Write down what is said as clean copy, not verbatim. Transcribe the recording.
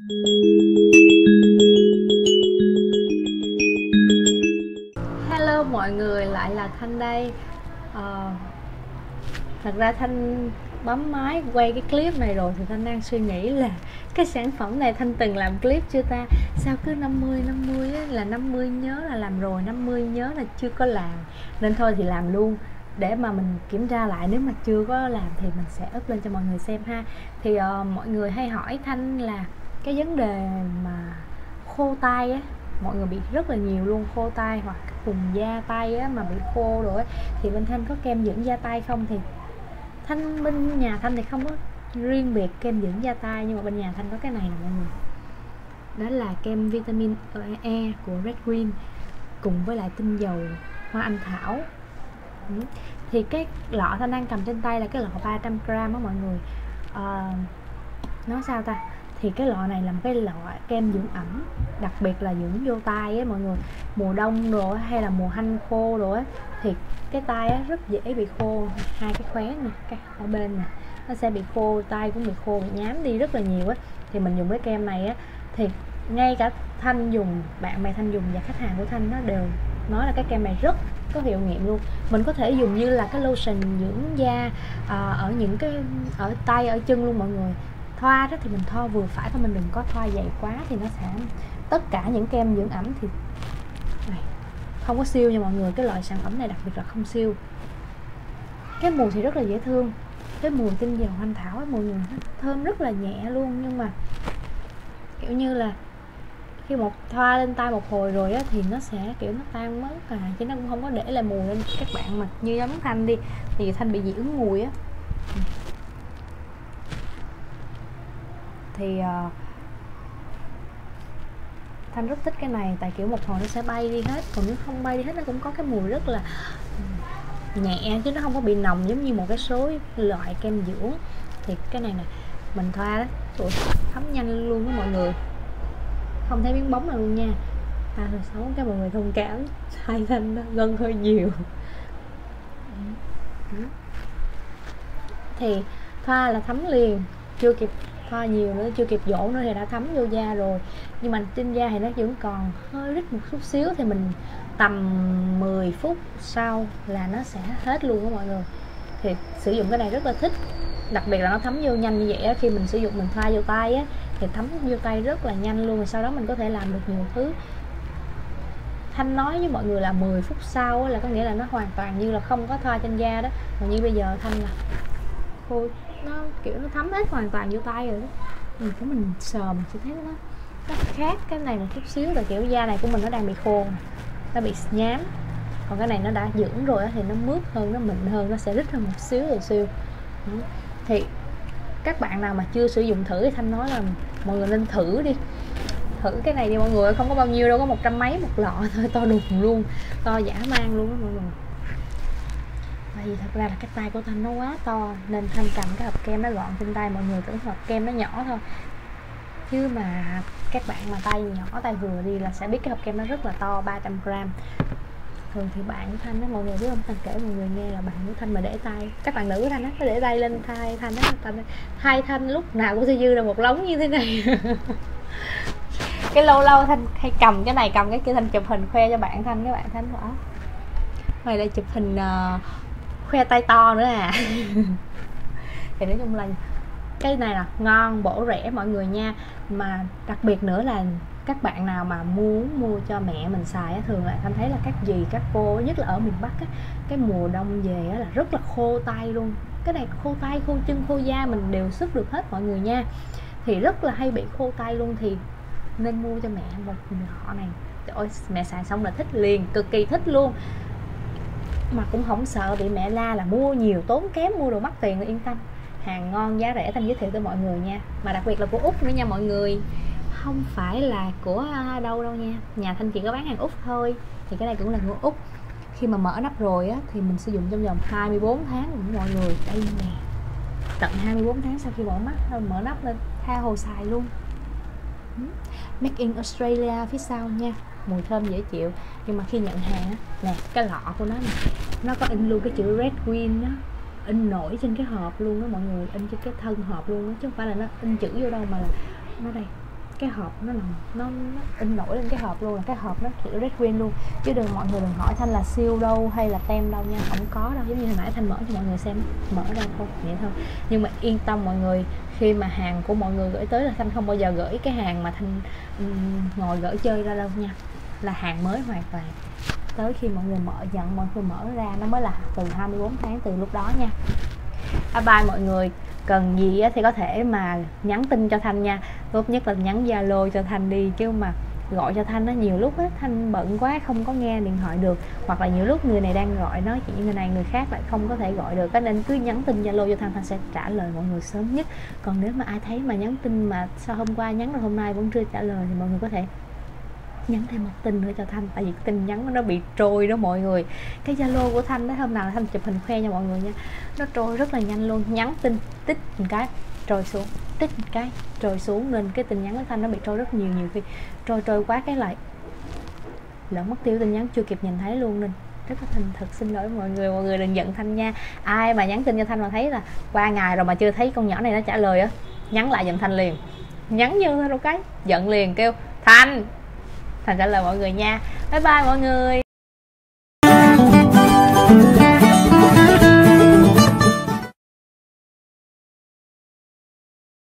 Hello mọi người, lại là Thanh đây. Thật ra Thanh bấm máy quay cái clip này rồi thì Thanh đang suy nghĩ là cái sản phẩm này Thanh từng làm clip chưa ta? Sao cứ 50 á, là 50 nhớ là làm rồi, 50 nhớ là chưa có làm. Nên thôi thì làm luôn để mà mình kiểm tra lại, nếu mà chưa có làm thì mình sẽ up lên cho mọi người xem ha. Thì mọi người hay hỏi Thanh là cái vấn đề mà khô tay á, mọi người bị rất là nhiều luôn, khô tay hoặc vùng da tay á mà bị khô rồi á, thì bên Thanh có kem dưỡng da tay không? Thì bên nhà Thanh thì không có riêng biệt kem dưỡng da tay, nhưng mà bên nhà Thanh có cái này nè mọi người, đó là kem vitamin E của Red Green cùng với lại tinh dầu hoa anh thảo. Thì cái lọ Thanh đang cầm trên tay là cái lọ 300g á mọi người. Nói sao ta, thì cái lọ này là một cái lọ kem dưỡng ẩm, đặc biệt là dưỡng vô tay á mọi người. Mùa đông rồi hay là mùa hanh khô rồi á, thì cái tay á rất dễ bị khô, hai cái khóe nè, cái ở bên nè, nó sẽ bị khô, tay cũng bị khô, bị nhám đi rất là nhiều á. Thì mình dùng cái kem này á, thì ngay cả Thanh dùng, bạn bè Thanh dùng và khách hàng của Thanh nó đều nói là cái kem này rất có hiệu nghiệm luôn. Mình có thể dùng như là cái lotion dưỡng da ở những cái ở tay ở chân luôn mọi người. Thoa đó thì mình thoa vừa phải thôi, mình đừng có thoa dày quá thì nó sẽ, tất cả những kem dưỡng ẩm thì này không có siêu nha mọi người, cái loại sản phẩm này đặc biệt là không siêu. Cái mùi thì rất là dễ thương, cái mùi tinh dầu anh thảo ấy mọi người, nó thơm rất là nhẹ luôn, nhưng mà kiểu như là khi một thoa lên tay một hồi rồi á thì nó sẽ kiểu nó tan mất chứ nó cũng không có để lại mùi. Lên các bạn mà như giống Thanh đi, thì Thanh bị dị ứng mùi á, thì Thanh rất thích cái này, tại kiểu một hồi nó sẽ bay đi hết, còn nếu không bay đi hết nó cũng có cái mùi rất là nhẹ, chứ nó không có bị nồng giống như một cái số loại kem dưỡng. Thì cái này nè, mình thoa đó, ui, thấm nhanh luôn đó mọi người, không thấy miếng bóng nào luôn nha. Rồi xấu cái mọi người thông cảm, hai Thanh đó gân hơi nhiều. Thì thoa là thấm liền, chưa kịp thoa nhiều nữa, chưa kịp dỗ nữa thì đã thấm vô da rồi. Nhưng mà trên da thì nó vẫn còn hơi rít một chút xíu, thì mình tầm 10 phút sau là nó sẽ hết luôn đó mọi người. Thì sử dụng cái này rất là thích, đặc biệt là nó thấm vô nhanh như vậy á. Khi mình sử dụng, mình thoa vô tay á thì thấm vô tay rất là nhanh luôn, rồi sau đó mình có thể làm được nhiều thứ. Thanh nói với mọi người là 10 phút sau là có nghĩa là nó hoàn toàn như là không có thoa trên da đó. Còn như bây giờ Thanh là khô, nó kiểu nó thấm hết hoàn toàn vô tay rồi đó. Mình sờ mình sẽ thấy nó khác cái này một chút xíu, là kiểu da này của mình nó đang bị khô, nó bị nhám. Còn cái này nó đã dưỡng rồi thì nó mướt hơn, nó mịn hơn, nó sẽ rít hơn một xíu rồi siêu. Thì các bạn nào mà chưa sử dụng thử thì Thanh nói là mọi người nên thử đi, thử cái này đi mọi người, không có bao nhiêu đâu, có 100 mấy một lọ thôi, to đùng luôn, to dã man luôn đó mọi người. Tại vì thật ra là cái tay của Thanh nó quá to, nên Thanh cầm cái hộp kem nó gọn trên tay, mọi người tưởng hộp kem nó nhỏ thôi, chứ mà các bạn mà tay nhỏ, tay vừa đi là sẽ biết cái hộp kem nó rất là to, 300g. Thường thì bạn của Thanh đó mọi người biết không, Thanh kể mọi người nghe là bạn của Thanh mà để tay, các bạn nữ của Thanh á, nó để tay lên tay Thanh đó, hai Thanh lúc nào cũng sẽ dư ra một lóng như thế này. Cái lâu lâu Thanh hay cầm cái này cầm cái kia, Thanh chụp hình khoe cho bạn Thanh, các bạn Thanh bảo mày lại chụp hình khoe tay to nữa à. Thì nói chung là cái này là ngon, bổ rẻ mọi người nha. Mà đặc biệt nữa là các bạn nào mà muốn mua cho mẹ mình xài á, thường là Thanh thấy là các dì các cô, nhất là ở miền Bắc á, cái mùa đông về á là rất là khô tay luôn. Cái này khô tay, khô chân, khô da mình đều sức được hết mọi người nha. Thì rất là hay bị khô tay luôn, thì nên mua cho mẹ một lọ này. Trời ơi, mẹ xài xong là thích liền, cực kỳ thích luôn, mà cũng không sợ bị mẹ la là mua nhiều tốn kém, mua đồ mắc tiền, là yên tâm, hàng ngon giá rẻ Thanh giới thiệu tới mọi người nha. Mà đặc biệt là của Úc nữa nha mọi người, không phải là của đâu đâu nha, nhà Thanh chỉ có bán hàng Úc thôi. Thì cái này cũng là của Úc. Khi mà mở nắp rồi á thì mình sử dụng trong vòng 24 tháng của mọi người. Đây nè, tận 24 tháng sau khi mở nắp lên tha hồ xài luôn. Made in Australia phía sau nha, mùi thơm dễ chịu. Nhưng mà khi nhận hàng á, nè cái lọ của nó nè, nó có in luôn cái chữ Red Green đó, in nổi trên cái hộp luôn đó mọi người, in trên cái thân hộp luôn đó, chứ không phải là nó in chữ vô đâu, mà là nó đây cái hộp nó in nổi lên cái hộp luôn, là cái hộp nó kiểu red green luôn, chứ mọi người đừng hỏi Thanh là siêu đâu hay là tem đâu nha, không có đâu. Giống như hồi nãy Thanh mở cho mọi người xem, mở ra thôi vậy thôi. Nhưng mà yên tâm mọi người, khi mà hàng của mọi người gửi tới là Thanh không bao giờ gửi cái hàng mà Thanh ngồi gửi chơi ra đâu nha, là hàng mới hoàn toàn. Tới khi mọi người nhận mọi người mở ra nó mới là từ 24 tháng từ lúc đó nha. Bye mọi người, cần gì thì có thể mà nhắn tin cho Thanh nha, tốt nhất là nhắn Zalo cho Thanh đi, chứ mà gọi cho Thanh nó nhiều lúc á Thanh bận quá không có nghe điện thoại được, hoặc là nhiều lúc người này đang gọi nói chuyện người này người khác lại không có thể gọi được, nên cứ nhắn tin Zalo cho Thanh, Thanh sẽ trả lời mọi người sớm nhất. Còn nếu mà ai thấy mà nhắn tin mà sao hôm qua nhắn rồi hôm nay vẫn chưa trả lời thì mọi người có thể nhắn thêm một tin nữa cho Thanh, tại vì tin nhắn nó bị trôi đó mọi người. Cái Zalo của Thanh đó hôm nào Thanh chụp hình khoe cho mọi người nha, nó trôi rất là nhanh luôn, nhắn tin tích một cái trôi xuống, tích một cái trôi xuống, nên cái tin nhắn của Thanh nó bị trôi rất nhiều khi trôi quá cái lại lỡ mất tiêu tin nhắn chưa kịp nhìn thấy luôn, nên rất là thành thật xin lỗi mọi người đừng giận Thanh nha. Ai mà nhắn tin cho Thanh mà thấy là qua ngày rồi mà chưa thấy con nhỏ này nó trả lời á, nhắn lại giùm Thanh liền, nhắn như thôi cái giận liền kêu Thanh trả lời mọi người nha. Bye bye mọi người.